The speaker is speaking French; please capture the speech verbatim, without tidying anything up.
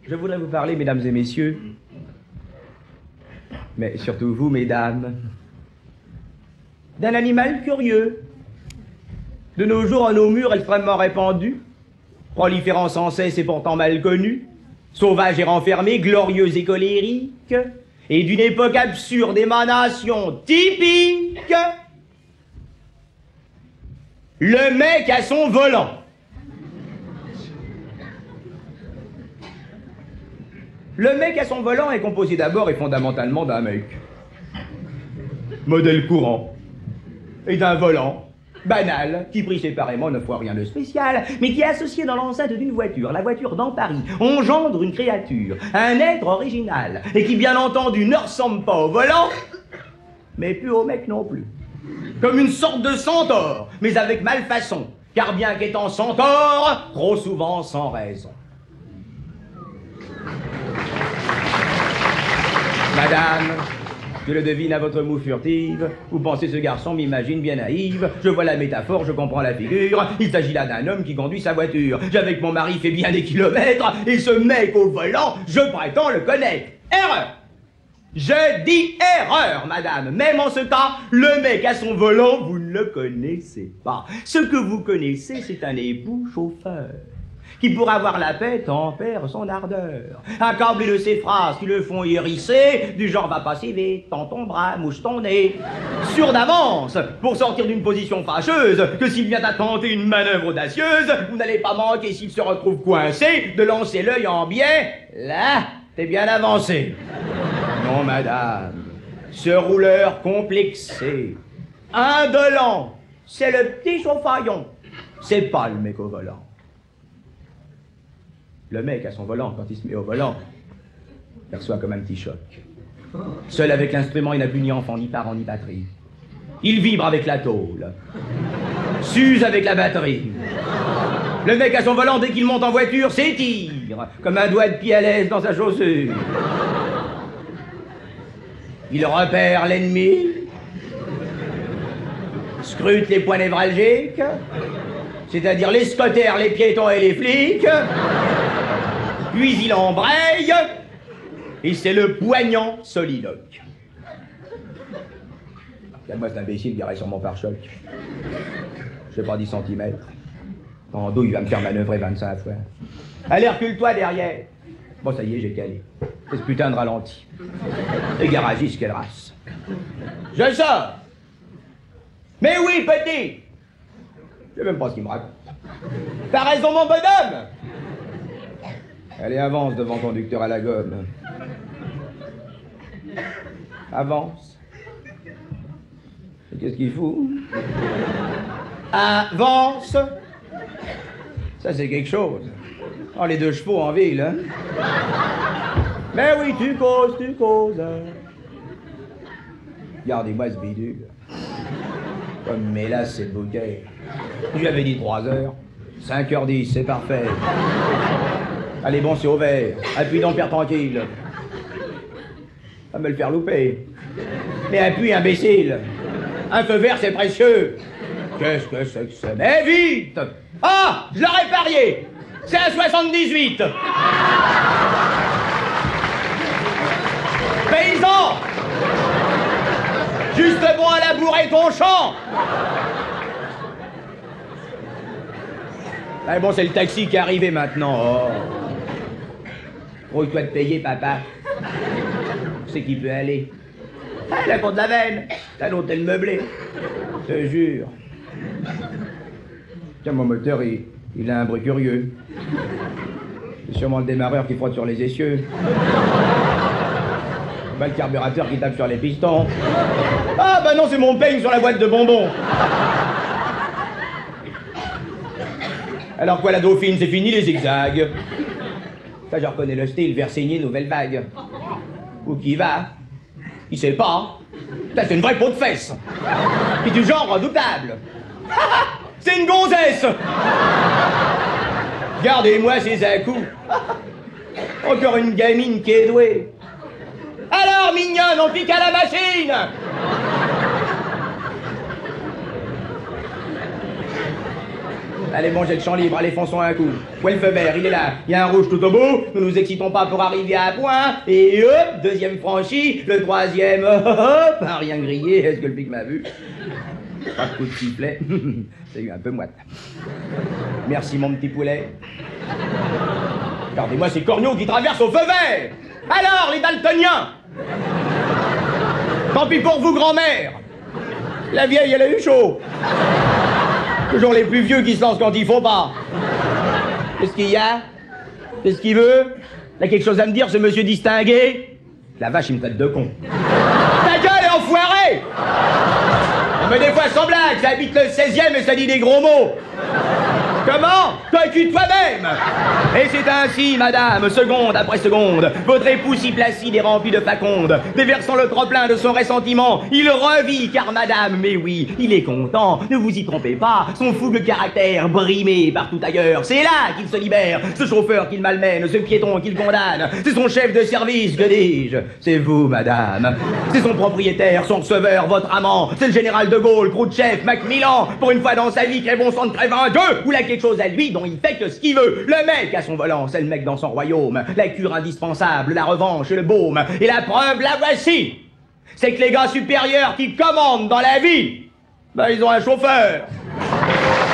Je voudrais vous parler, mesdames et messieurs, mais surtout vous, mesdames, d'un animal curieux, de nos jours en nos murs extrêmement répandu, proliférant sans cesse et pourtant mal connu, sauvage et renfermé, glorieux et colérique, et d'une époque absurde émanation typique, le mec à son volant. Le mec à son volant est composé d'abord et fondamentalement d'un mec, modèle courant, et d'un volant banal, qui pris séparément ne voit rien de spécial, mais qui est associé dans l'enceinte d'une voiture, la voiture dans Paris, engendre une créature, un être original, et qui bien entendu ne ressemble pas au volant, mais plus au mec non plus. Comme une sorte de centaure, mais avec malfaçon, car bien qu'étant centaure, trop souvent sans raison. Madame, je le devine à votre moue furtive, vous pensez ce garçon m'imagine bien naïve, je vois la métaphore, je comprends la figure, il s'agit là d'un homme qui conduit sa voiture. J'avec mon mari fait bien des kilomètres, et ce mec au volant, je prétends le connaître. Erreur! Je dis erreur, madame. Même en ce cas, le mec à son volant, vous ne le connaissez pas. Ce que vous connaissez, c'est un époux chauffeur, qui pour avoir la paix tempère son ardeur. Accablé de ces phrases qui le font hérisser, du genre va pas si vite, tends ton bras, mouche ton nez. Sûr d'avance, pour sortir d'une position fâcheuse, que s'il vient à tenter une manœuvre audacieuse, vous n'allez pas manquer, s'il se retrouve coincé, de lancer l'œil en biais. Là, t'es bien avancé. Non, madame, ce rouleur complexé, indolent, c'est le petit chauffaillon, c'est pas le mec au volant. Le mec à son volant, quand il se met au volant, perçoit comme un petit choc. Seul avec l'instrument, il n'a plus ni enfant, ni parent, ni batterie. Il vibre avec la tôle, s'use avec la batterie. Le mec à son volant, dès qu'il monte en voiture, s'étire, comme un doigt de pied à l'aise dans sa chaussure. Il repère l'ennemi, scrute les points névralgiques, c'est-à-dire les scotters, les piétons et les flics, puis il embraye, et c'est le poignant soliloque. Regarde-moi cet imbécile garé sur mon pare-choc. Je sais pas, dix centimètres. En dos, il va me faire manœuvrer vingt-cinq fois. Allez, recule-toi derrière. Bon, ça y est, j'ai calé. C'est ce putain de ralenti. Les garagistes, quelle race. Je sors. Mais oui, petit. Je sais même pas ce qu'il me raconte. T'as raison, mon bonhomme. Allez, avance devant conducteur à la gomme. Avance. Et qu'est-ce qu'il fout? Avance. Ça, c'est quelque chose. Oh, les deux chevaux en ville, hein? Mais oui, tu causes, tu causes. Regardez-moi ce bidule. Comme mélasse, c'est le bouquet. Je lui avais dit trois heures. cinq heures dix, c'est parfait. Allez, bon, c'est au vert. Appuie donc, père tranquille. Va me le faire louper. Mais appuie, imbécile. Un feu vert, c'est précieux. Qu'est-ce que c'est que ça? Mais vite! Ah! Je l'aurais parié! C'est un soixante-dix-huit! Paysan! Juste bon à labourer ton champ! Ah bon, c'est le taxi qui est arrivé maintenant. Oh. Rouille-toi de payer, papa. C'est qui peut aller. Ah, la cour de la veine. T'as l'hôtel meublé. Je te jure. Tiens, mon moteur, il, il a un bruit curieux. C'est sûrement le démarreur qui frotte sur les essieux. Bah, le carburateur qui tape sur les pistons. Ah, bah non, c'est mon peigne sur la boîte de bonbons. Alors quoi, la Dauphine, c'est fini les zigzags. Ça, je reconnais le style, Versigné, nouvelle vague. Où qui va? Il sait pas. Ça, c'est une vraie peau de fesse. Puis du genre redoutable. C'est une gonzesse. Regardez-moi ces à-coups. Encore une gamine qui est douée. Alors, mignonne, on pique à la machine. Allez, manger le champ libre, allez, fonçons un coup. Où est le feu vert? Il est là. Il y a un rouge tout au bout. Nous nous excitons pas pour arriver à point. Et hop, deuxième franchi. Le troisième, hop, hop, hop, rien grillé. Est-ce que le pic m'a vu? Pas de coup de sifflet. C'est eu un peu moite. Merci, mon petit poulet. Regardez-moi ces corneaux qui traversent au feu vert. Alors, les daltoniens? Tant pis pour vous, grand-mère. La vieille, elle a eu chaud. Toujours les plus vieux qui se lancent quand il faut pas. Qu'est-ce qu'il y a? Qu'est-ce qu'il veut? Il a quelque chose à me dire, ce monsieur distingué? La vache, il me traite de con. Ta gueule, enfoiré! Mais des fois, sans blague, ça habite le seizième et ça dit des gros mots. Comment? T'occupe toi-même! Et c'est ainsi, madame, seconde après seconde, votre époux si placide et rempli de faconde, déversant le trop-plein de son ressentiment, il revit, car madame, mais oui, il est content, ne vous y trompez pas, son fougue caractère brimé partout ailleurs, c'est là qu'il se libère, ce chauffeur qu'il malmène, ce piéton qu'il condamne, c'est son chef de service, que dis-je? C'est vous, madame. C'est son propriétaire, son receveur, votre amant, c'est le général de Gaulle, Khrouchtchev, Macmillan, pour une fois dans sa vie, crève bon sang de crève un gueux, ou la quelque chose à lui dont il fait que ce qu'il veut. Le mec à son volant, c'est le mec dans son royaume. La cure indispensable, la revanche et le baume. Et la preuve, la voici. C'est que les gars supérieurs qui commandent dans la vie, ben ils ont un chauffeur.